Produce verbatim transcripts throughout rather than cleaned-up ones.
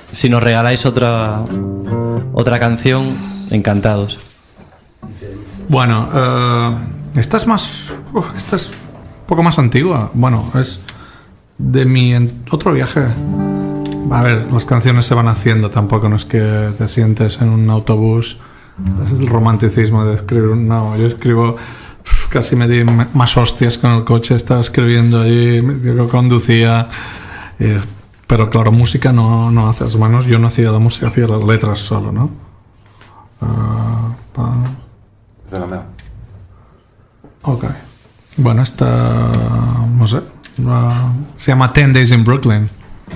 si nos regaláis otra otra canción, encantados. Bueno, uh, esta es más... Uh, esta es un poco más antigua. Bueno, es de mi en- otro viaje. A ver, las canciones se van haciendo, tampoco no es que te sientes en un autobús. Es el romanticismo de escribir. No, yo escribo... uf, casi me di m- más hostias con el coche, estaba escribiendo allí, yo conducía... eh, pero claro, música no, no hace las manos. Yo no hacía la música, hacía las letras solo, ¿no? Uh, pa- Esa es la mía. Ok. Bueno, esta... no sé. uh, se llama Ten Days in Brooklyn.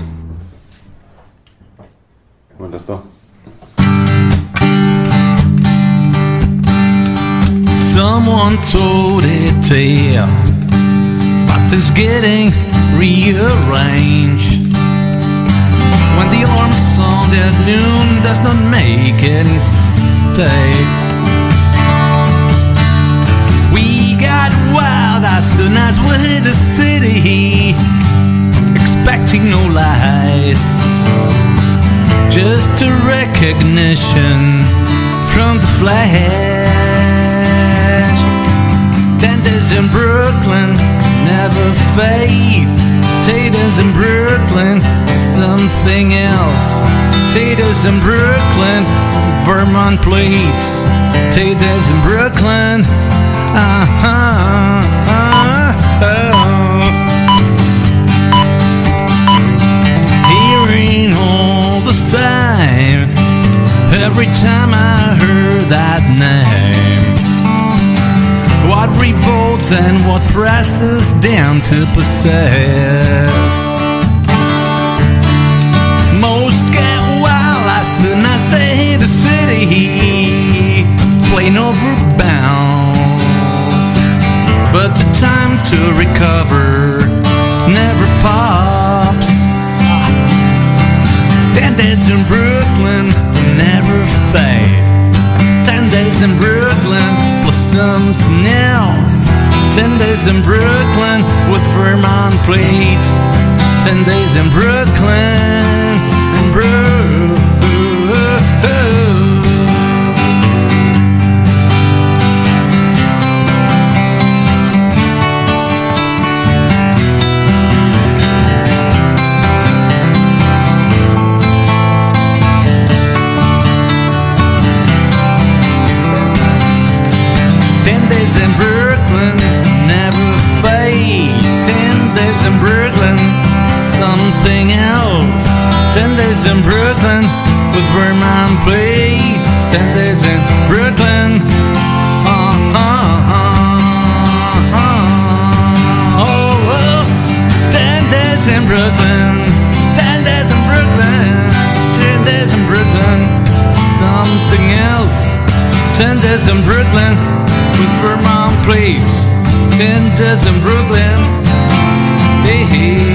¿Cómo esto? Someone told a tale about this getting rearranged. When the alarm sound at noon does not make any stay. We got wild as soon as we hit the city, expecting no lies, just a recognition from the flash. Ten days in Brooklyn never fade. Taters in Brooklyn, something else. Taters in Brooklyn, Vermont plates. Taters in Brooklyn, uh-huh, uh-huh. Hearing all the time, every time I heard that name. What revolts and what presses down to possess. Most get wild as soon as they hit the city, plain overbound. But the time to recover never pops. Ten days in Brooklyn never fade. Ten days in Brooklyn plus something else. Ten days in Brooklyn with Vermont plates. Ten days in Brooklyn, in Brooklyn. Ten days in Brooklyn never fade. Ten days in Brooklyn, something else. Ten days in Brooklyn with Vermont plates. Ten days in Brooklyn. Uh, uh, uh, uh, oh, oh. Ten days in Brooklyn. Ten days in Brooklyn. Ten days in Brooklyn. Something else. Ten days in Brooklyn with Vermont plates. Ten days in Brooklyn. Hey, hey.